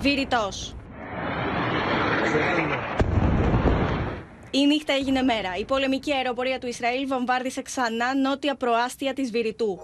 Βηρητός. Η νύχτα έγινε μέρα. Η πολεμική αεροπορία του Ισραήλ βομβάρδισε ξανά νότια προάστια της Βηρητού.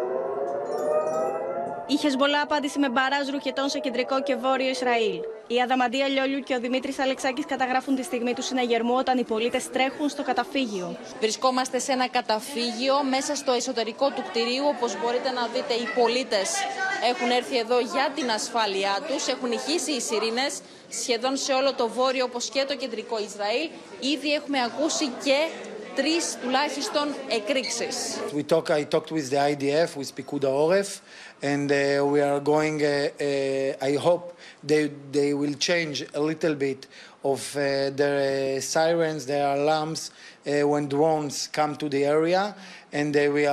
Η Χεσμολά απάντησε με μπαράζ ρουκετών σε κεντρικό και βόρειο Ισραήλ. Η Αδαμαντία Λιόλιου και ο Δημήτρης Αλεξάκης καταγράφουν τη στιγμή του συναγερμού όταν οι πολίτες τρέχουν στο καταφύγιο. Βρισκόμαστε σε ένα καταφύγιο μέσα στο εσωτερικό του κτηρίου. Όπως μπορείτε να δείτε, οι πολίτες έχουν έρθει εδώ για την ασφάλειά τους. Έχουν ηχήσει οι σιρήνες σχεδόν σε όλο το βόρειο όπως και το κεντρικό Ισραήλ. Ήδη έχουμε ακούσει και 3 τουλάχιστον εκρήξεις. I talked with the IDF, with Pikuda Oref, and we are going, I hope they will change a little bit of their sirens, their alarms when drones come to the area, and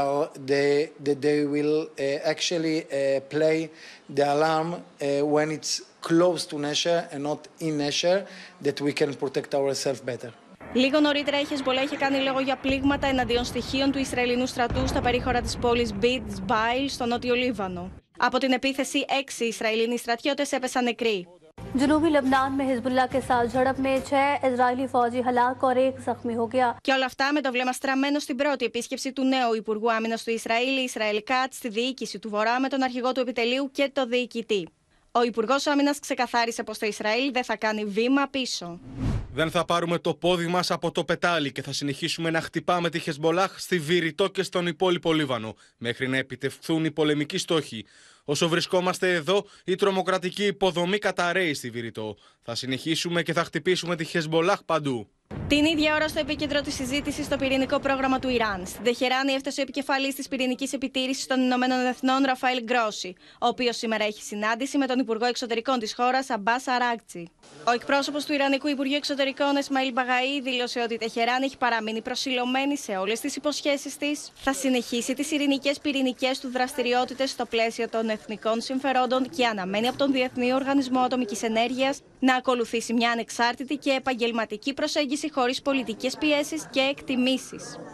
they will actually play the alarm when it's close to Nesher and not in Nesher, that we can protect ourselves better. Λίγο νωρίτερα η Χεσμολά είχε κάνει λόγο για πλήγματα εναντίον στοιχείων του Ισραηλινού στρατού στα περίχωρα της πόλης Μπιτ Τζμπάιλ στο νότιο Λίβανο. Από την επίθεση 6 Ισραηλινοί στρατιώτες έπεσαν νεκροί. जनूबी लेबनान में हिजबुल्लाह के साथ झड़प में 6 इजरायली फौजी हलाक और 1 जख्मी हो गया. Και όλα αυτά με το βλέμμα στραμμένο στην πρώτη επίσκεψη του νέου Υπουργού Άμυνας του Ισραήλ, Ισραήλ Κάτς, στη διοίκηση του Βορρά με τον αρχηγό του επιτελείου και το διοικητή. Ο Υπουργός Άμυνας ξεκαθάρισε πως το Ισραήλ δεν θα κάνει βήμα πίσω. Δεν θα πάρουμε το πόδι μας από το πετάλι και θα συνεχίσουμε να χτυπάμε τη Χεσμολάχ στη Βηρητό και στον υπόλοιπο Λίβανο, μέχρι να επιτευχθούν οι πολεμικοί στόχοι. Όσο βρισκόμαστε εδώ, η τρομοκρατική υποδομή καταρρέει στη Βηρητό. Θα συνεχίσουμε και θα χτυπήσουμε τη Χεσμολάχ παντού. Την ίδια ώρα, στο επίκεντρο της συζήτησης, στο πυρηνικό πρόγραμμα του Ιράν. Στην Τεχεράνη έφτασε ο επικεφαλής της πυρηνικής επιτήρησης των Ηνωμένων Εθνών, Ραφαήλ Γκρόσι, ο οποίος σήμερα έχει συνάντηση με τον Υπουργό Εξωτερικών της χώρας, Αμπάς Αράκτσι. Ο εκπρόσωπος του Ιρανικού Υπουργείου Εξωτερικών, Εσμαήλ Μπαγαή, δήλωσε ότι η Τεχεράνη έχει παραμείνει προσιλωμένη σε όλες τις υποσχέσεις της, θα συνεχίσει τις ειρηνικές πυρηνικές του δραστηριότητες στο πλαίσιο των εθνικών συμφερόντων και αναμένει από τον Διεθνή Οργανισμό Ατομικής Ενέργειας να ακολουθήσει μια ανεξάρτητη και επαγγελματική προσέγγιση χωρίς πολιτικές πιέσεις και εκτιμήσεις.